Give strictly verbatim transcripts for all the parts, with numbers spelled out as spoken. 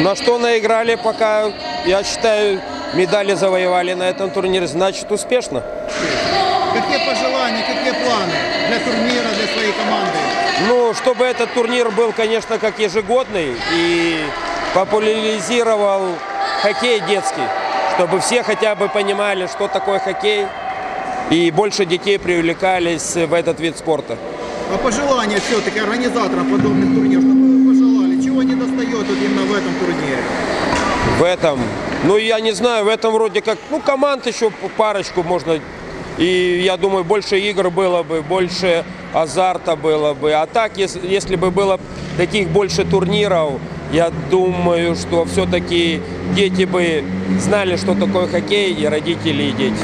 На что наиграли, пока, я считаю, медали завоевали на этом турнире, значит успешно. Какие пожелания, какие планы для турнира, для своей команды? Ну, чтобы этот турнир был, конечно, как ежегодный и популяризировал хоккей детский, чтобы все хотя бы понимали, что такое хоккей, и больше детей привлекались в этот вид спорта. А пожелания все-таки организаторам подобных турниров, что бы вы пожелали? Чего не достает вот именно в этом турнире? В этом, ну я не знаю, в этом вроде как, ну команд еще парочку можно, и я думаю, больше игр было бы, больше азарта было бы. А так, если, если бы было таких больше турниров, я думаю, что все-таки дети бы знали, что такое хоккей, и родители, и дети.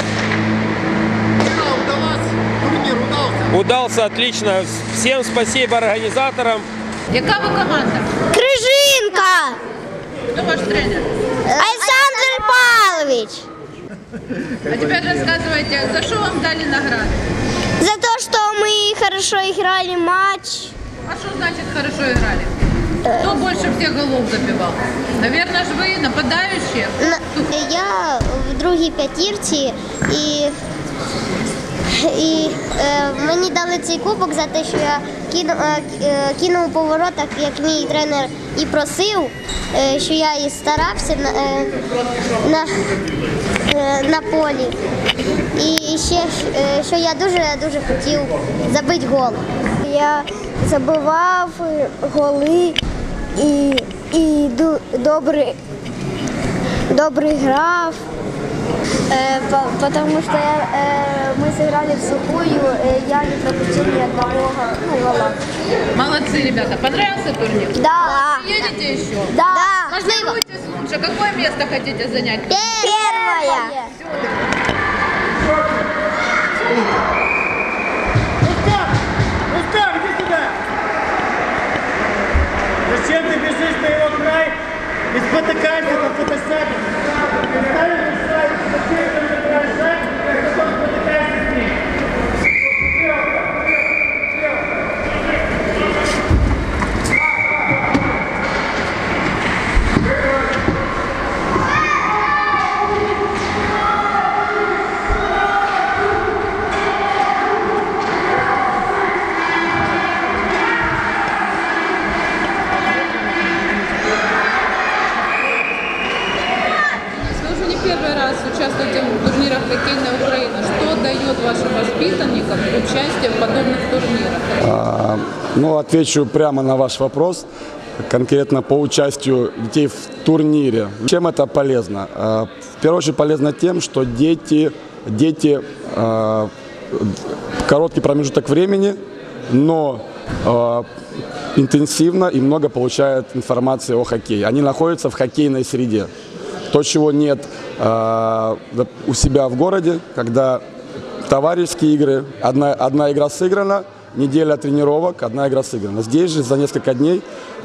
Турнир удался? Удался отлично. Всем спасибо организаторам. Яка ви команда? Крижинка! Хто ваш тренер? Александр Павлович! А теперь рассказывайте, за что вам дали награду? За то, что мы хорошо играли матч. А что значит хорошо играли? Кто больше всех голов забивал? Наверное, же вы нападающие. Я в другій п'ятірці і, і е, мені дали цей кубок за те, що я кинув, е, кинув по воротах, як мій тренер і просив, е, що я і старався на, е, на, е, на полі. І ще, е, що я дуже-дуже хотів забити гол. Я забивав голи і, і добре, добре грав. Э, по, потому что я, э, мы сыграли в сухую, э, я не пропустил ни одного ну, гола. Молодцы, ребята. Понравился турнир? Да. Едете еще? Да. да. Тренируйтесь лучше. Какое место хотите занять? Первое. Рустам! Рустам, иди сюда! Зачем ты бежишь на его край и спотыкаешься на фотосапе? Представили, зачем ты набираешь шаг, и потом спотыкаешься с ним? Первый раз участвуете в турнирах «Хоккейная Украина». Что дает вашим воспитанникам участие в подобных турнирах? А, ну, отвечу прямо на ваш вопрос, конкретно по участию детей в турнире. Чем это полезно? А, в первую очередь полезно тем, что дети, дети а, короткий промежуток времени, но а, интенсивно и много получают информации о хоккее. Они находятся в хоккейной среде. То, чего нет э, у себя в городе, когда товарищеские игры, одна, одна игра сыграна, неделя тренировок, одна игра сыграна. Здесь же за несколько дней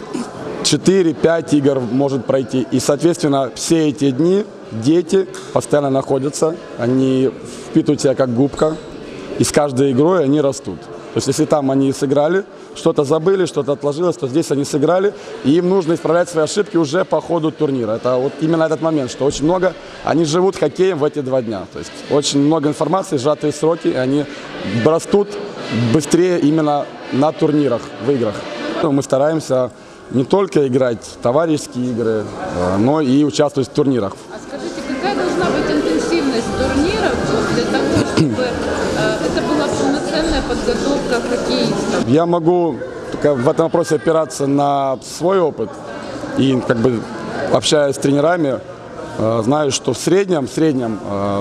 четыре-пять игр может пройти. И, соответственно, все эти дни дети постоянно находятся, они впитывают себя как губка, и с каждой игрой они растут. То есть, если там они сыграли, что-то забыли, что-то отложилось, то здесь они сыграли, и им нужно исправлять свои ошибки уже по ходу турнира. Это вот именно этот момент, что очень много, они живут хоккеем в эти два дня. То есть, очень много информации, сжатые сроки, и они растут быстрее именно на турнирах, в играх. Мы стараемся не только играть в товарищеские игры, но и участвовать в турнирах. А скажите, какая должна быть интенсивность турниров для того, чтобы это была полноценная подготовка хоккеистов? Я могу в этом вопросе опираться на свой опыт и, как бы, общаясь с тренерами, знаю, что в среднем, в среднем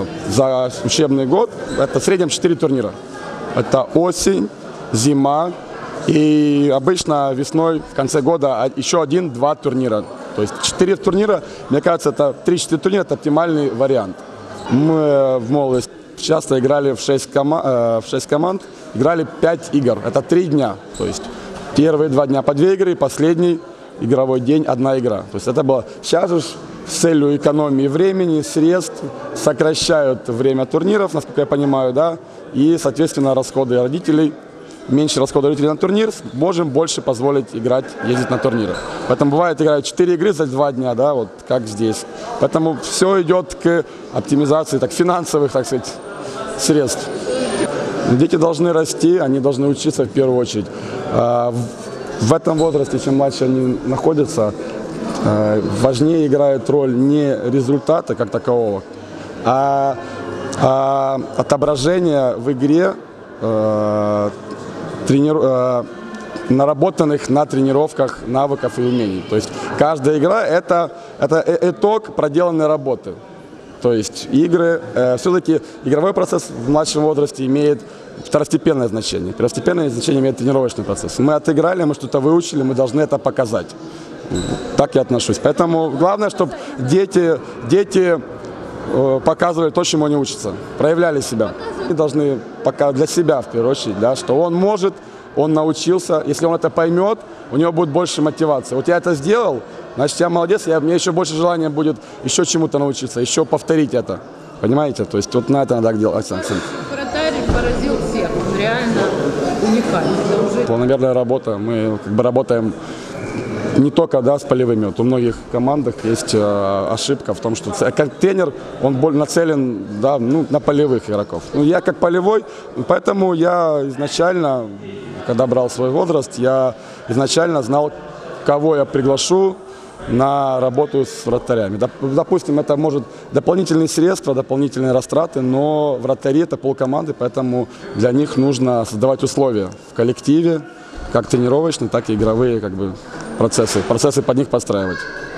за учебный год это в среднем четыре турнира. Это осень, зима и обычно весной в конце года еще один-два турнира. То есть четыре турнира, мне кажется, это три-четыре турнира, это оптимальный вариант. Мы в молодости часто играли в шесть, кома э, в шесть команд, играли пять игр, это три дня. То есть первые два дня по две игры, последний игровой день одна игра. То есть это было, сейчас же с целью экономии времени, средств сокращают время турниров, насколько я понимаю, да, и, соответственно, расходы родителей меньше расхода на турнир, можем больше позволить играть, ездить на турниры. Поэтому бывает играют четыре игры за два дня, да, вот как здесь. Поэтому все идет к оптимизации так, финансовых, так сказать, средств. Дети должны расти, они должны учиться в первую очередь. В этом возрасте, чем младше они находятся, важнее играет роль не результата как такового, а, а отображение в игре э, тренир, э, наработанных на тренировках навыков и умений. То есть каждая игра это, это итог проделанной работы. То есть игры, э, все-таки игровой процесс в младшем возрасте имеет второстепенное значение. Первостепенное значение имеет тренировочный процесс. Мы отыграли, мы что-то выучили, мы должны это показать. Так я отношусь. Поэтому главное, чтобы дети, дети э, показывали то, чему они учатся, проявляли себя. Они должны пока для себя, в первую очередь, да, что он может, он научился. Если он это поймет, у него будет больше мотивации. Вот я это сделал, значит, я молодец, я, мне еще больше желания будет еще чему-то научиться, еще повторить это. Понимаете? То есть вот на это надо делать акцент. Вратарь поразил всех, он реально уникальный. Планомерная работа, мы как бы работаем не только, да, с полевыми. Вот у многих командах есть э, ошибка в том, что как тренер, он более нацелен, да, ну, на полевых игроков. Ну, я как полевой, поэтому я изначально, когда брал свой возраст, я изначально знал, кого я приглашу на работу с вратарями. Допустим, это может дополнительные средства, дополнительные растраты, но вратари – это полкоманды, поэтому для них нужно создавать условия в коллективе, как тренировочные, так и игровые как бы, процессы, процессы под них подстраивать.